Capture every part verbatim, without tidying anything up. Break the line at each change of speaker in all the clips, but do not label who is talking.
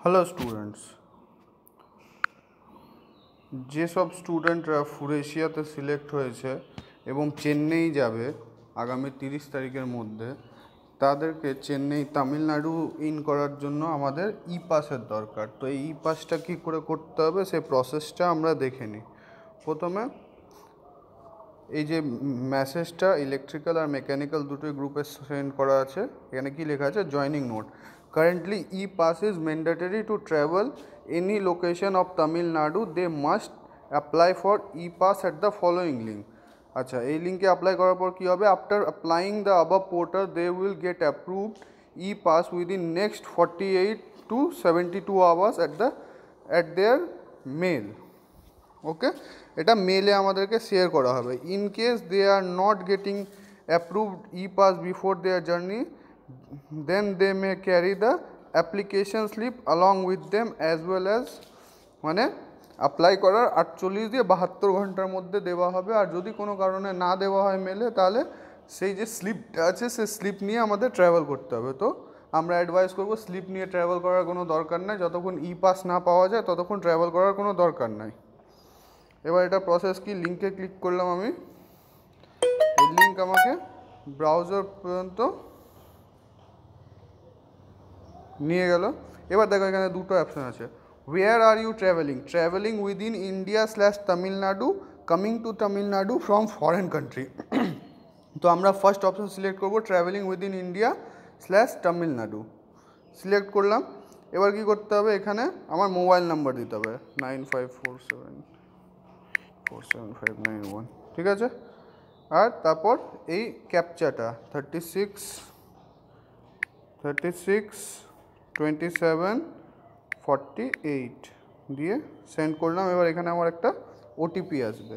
Hello students, যেসব স্টুডেন্টরা ফুরেশিয়াতে select হয়েছে এবং চেন্নাই যাবে আগামী তিরিশ তারিখের মধ্যে, তাদেরকে চেন্নাই তামিলনাড়ু ইন করার জন্য আমাদের ই পাসের দরকার। তো এই ই পাসটা কী করে করতে হবে সেই প্রসেসটা আমরা দেখে নিই। প্রথমে এই যে মেসেজটা ইলেকট্রিক্যাল আর মেকানিক্যাল দুটোই গ্রুপে সেন্ড করা আছে, এখানে কি লেখা আছে? Joining note, currently e pass is mandatory to travel any location of Tamil Nadu, they must apply for e pass at the following link. আচ্ছা, এই লিঙ্কে অ্যাপ্লাই করার পর কী হবে? After applying the above portal they will get approved e pass within next forty eight to seventy two hours at the at their mail. Okay, এটা মেলে আমাদেরকে শেয়ার করা হবে। In case they are not getting approved e pass before their journey, then they may carry the application slip along with them as well as, মানে apply করার আটচল্লিশ দিয়ে বাহাত্তর ঘন্টার মধ্যে দেওয়া হবে। আর যদি কোনো কারণে না দেওয়া হয় মেলে, তাহলে সেই যে স্লিপটা আছে সেই স্লিপ নিয়ে আমাদের ট্রাভেল করতে হবে। তো আমরা অ্যাডভাইস করবো স্লিপ নিয়ে ট্রাভেল করার কোনো দরকার নাই, যতক্ষণ ই পাস না পাওয়া যায় ততক্ষণ ট্রাভেল করার কোনো দরকার নাই। এবার এটা প্রসেস কি, লিঙ্কে ক্লিক করলাম আমি, এই লিঙ্ক আমাকে ব্রাউজার পর্যন্ত নিয়ে গেল। এবার দেখো এখানে দুটো অপশান আছে, where are you travelling, travelling within India slash Tamil Nadu, coming to Tamil Nadu from foreign country. তো আমরা ফার্স্ট অপশান সিলেক্ট করবো, travelling within India slash Tamil Nadu, select করলাম। এবার কি করতে হবে? এখানে আমার মোবাইল নাম্বার দিতে হবে, nine five four seven four seven five nine one, ঠিক আছে। আর তারপর এই ক্যাপচাটা thirty six thirty six twenty seven forty eight দিয়ে সেন্ড করলাম। এবার এখানে আমার একটা ওটিপি আসবে।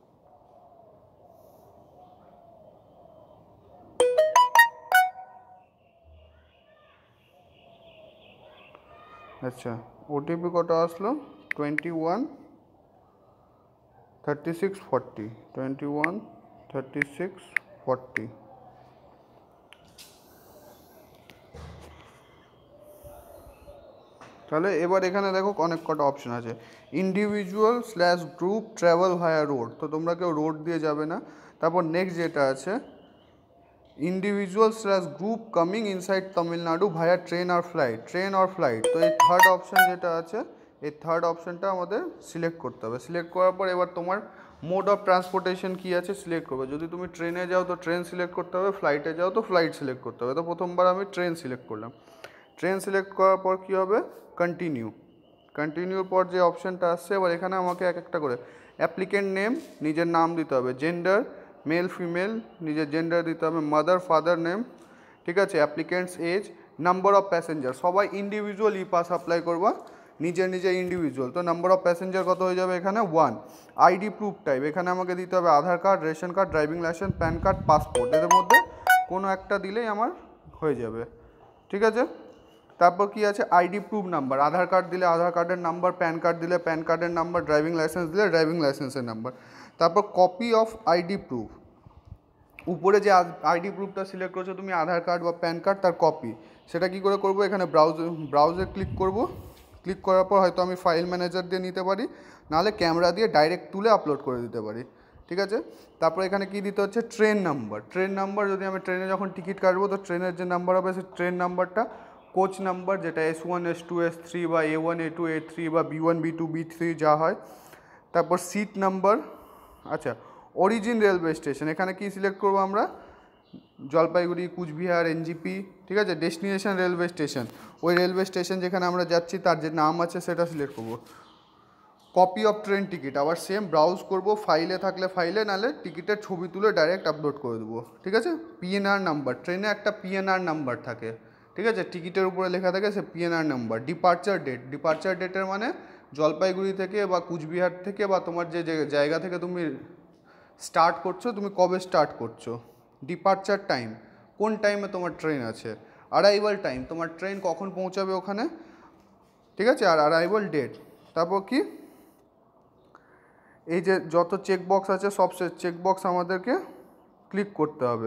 আচ্ছা, ওটিপি কটা আসলো? Twenty one thirty six forty twenty one thirty six forty. তাহলে এবার এখানে দেখো অনেক কটা অপশান আছে, individual slash group travel via road, তো তোমরা কেউ রোড দিয়ে যাবে না। তারপর নেক্সট যেটা আছে, individual slash group coming inside Tamil Nadu via train আর ফ্লাইট, ট্রেন আর ফ্লাইট। তো এই থার্ড অপশান যেটা আছে, এই থার্ড অপশানটা আমাদের সিলেক্ট করতে হবে। সিলেক্ট করার পর এবার তোমার মোড অফ ট্রান্সপোর্টেশন কী আছে সিলেক্ট করবে। যদি তুমি ট্রেনে যাও তো ট্রেন সিলেক্ট করতে হবে, ফ্লাইটে যাও তো ফ্লাইট সিলেক্ট করতে হবে। তো প্রথমবার আমি ট্রেন সিলেক্ট করলাম। ট্রেন সিলেক্ট করার পর কী হবে? কন্টিনিউ। কন্টিনিউর পর যে অপশানটা আসছে, এবার এখানে আমাকে এক একটা করে অ্যাপ্লিকেন্ট নেম, নিজের নাম দিতে হবে, জেন্ডার মেল ফিমেল, নিজের জেন্ডার দিতে হবে, মাদার ফাদার নেম, ঠিক আছে, applicants age, number of passenger. সবাই ইন্ডিভিজুয়াল ই পাস অ্যাপ্লাই করবা, নিজের নিজের ইন্ডিভিজুয়াল। তো নাম্বার অফ প্যাসেঞ্জার কত হয়ে যাবে এখানে? ওয়ান। আইডি প্রুফ টাইপ, এখানে আমাকে দিতে হবে Aadhaar card, ration card, driving licence, PAN card, passport. এদের মধ্যে কোনো একটা দিলেই আমার হয়ে যাবে, ঠিক আছে। তারপর কি আছে? ID proof number, Aadhaar card দিলে আধার কার্ডের নাম্বার, প্যান কার্ড দিলে প্যান কার্ডের নাম্বার, ড্রাইভিং লাইসেন্স দিলে ড্রাইভিং লাইসেন্সের নাম্বার। তারপর কপি অফ আইডি প্রুফ, উপরে যে আইডি প্রুফটা সিলেক্ট করছো তুমি, আধার কার্ড বা প্যান কার্ড, তার কপি। সেটা কি করে করবো? এখানে ব্রাউজে ব্রাউজে ক্লিক করব। ক্লিক করার পর হয়তো আমি ফাইল ম্যানেজার দিয়ে নিতে পারি, নাহলে ক্যামেরা দিয়ে ডাইরেক্ট তুলে আপলোড করে দিতে পারি, ঠিক আছে। তারপর এখানে কি দিতে হচ্ছে? Train number. ট্রেন নাম্বার, যদি আমি ট্রেনে যখন টিকিট কাটবো তো ট্রেনের যে নাম্বার হবে সেই ট্রেন নাম্বারটা, কোচ নাম্বার যেটা S one S two S three বা A one A two A three বা B one B two B three যা হয়। তারপর সিট নাম্বার। আচ্ছা, অরিজিন রেলওয়ে স্টেশন, এখানে কি সিলেক্ট করবো আমরা? জলপাইগুড়ি, কুচবিহার, এনজিপি, ঠিক আছে। ডেস্টিনেশন রেলওয়ে স্টেশন, ওই রেলওয়ে স্টেশন যেখানে আমরা যাচ্ছি তার যে নাম আছে সেটা সিলেক্ট করবো। কপি অফ ট্রেন টিকিট, আবার সেম ব্রাউজ করব, ফাইলে থাকলে ফাইলে, নাহলে টিকিটের ছবি তুলে ডাইরেক্ট আপলোড করে দেবো, ঠিক আছে। পিএনআর নাম্বার, ট্রেনে একটা পিএনআর নাম্বার থাকে, ঠিক আছে, টিকিটের উপরে লেখা থাকে সে PNR number. Departure date, departure ডেটের মানে জলপাইগুড়ি থেকে বা কুচবিহার থেকে বা তোমার যে জায়গা থেকে তুমি স্টার্ট করছো তুমি কবে স্টার্ট করছো। ডিপার্চার টাইম, কোন টাইমে তোমার ট্রেন আছে। অ্যারাইভাল টাইম, তোমার ট্রেন কখন পৌঁছাবে ওখানে, ঠিক আছে। আর অ্যারাইভাল ডেট। তারপর কি, এই যে যত চেকবক্স আছে সব চেকবক্স আমাদেরকে ক্লিক করতে হবে,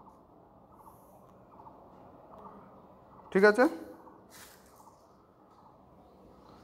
ঠিক আছে।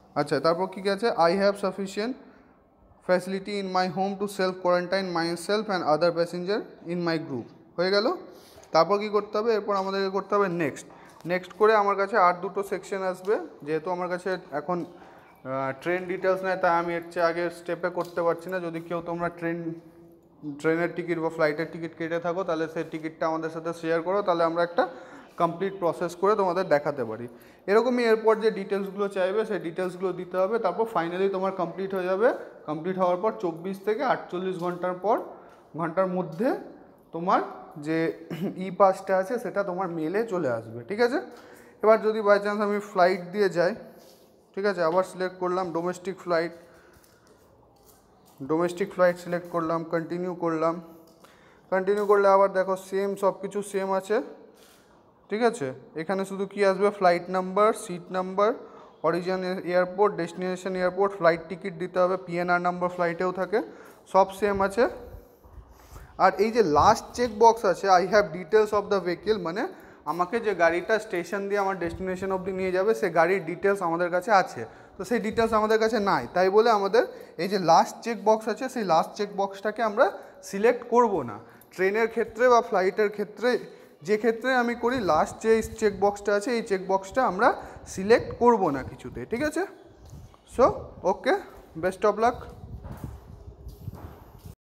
আচ্ছা, তারপর কী আছে, I have sufficient facility in my home to self quarantine myself and other passenger in my group. হয়ে গেল। তারপর কী করতে হবে, এরপর আমাদেরকে করতে হবে নেক্সট। নেক্সট করে আমার কাছে আর দুটো সেকশন আসবে, যেহেতু আমার কাছে এখন ট্রেন ডিটেলস নেয় তাই আমি এর চেয়ে আগে স্টেপে করতে পারছি না। যদি কেউ তোমরা ট্রেন ট্রেনের টিকিট বা ফ্লাইটের টিকিট কেটে থাকো তাহলে সেই টিকিটটা আমাদের সাথে শেয়ার করো, তাহলে আমরা একটা কমপ্লিট প্রসেস করে তোমাদের দেখাতে পারি। এরকমই এরপর যে ডিটেলসগুলো চাইবে সেই ডিটেলসগুলো দিতে হবে, তারপর ফাইনালি তোমার কমপ্লিট হয়ে যাবে। কমপ্লিট হওয়ার পর চব্বিশ থেকে আটচল্লিশ ঘন্টার পর ঘন্টার মধ্যে তোমার যে ই পাসটা আছে সেটা তোমার মেলে চলে আসবে, ঠিক আছে। এবার যদি বাই চান্স আমি ফ্লাইট দিয়ে যাই, ঠিক আছে, আবার সিলেক্ট করলাম domestic flight, domestic flight select করলাম, কন্টিনিউ করলাম। কন্টিনিউ করলে আবার দেখো সেম সব কিছু সেম আছে, ঠিক আছে। এখানে শুধু কি আসবে, flight number, seat number, origin airport, destination airport, flight ticket দিতে হবে, পিএনআর নাম্বার ফ্লাইটেও থাকে, সব সেম আছে। আর এই যে লাস্ট চেক বক্স আছে, I have details of the vehicle, মানে আমাকে যে গাড়িটা স্টেশন দিয়ে আমার ডেস্টিনেশন অবধি নিয়ে যাবে সে গাড়ির ডিটেলস আমাদের কাছে আছে, তো সেই ডিটেলস আমাদের কাছে নাই, তাই বলে আমাদের এই যে লাস্ট চেক বক্স আছে সেই লাস্ট চেক বক্সটাকে আমরা সিলেক্ট করব না। ট্রেনের ক্ষেত্রে বা ফ্লাইটের ক্ষেত্রে যে ক্ষেত্রে আমি করি, লাস্ট যে চেক বক্সটা আছে এই চেক বক্সটা আমরা সিলেক্ট করব না কিছুতে, ঠিক আছে। So okay, best of lakh.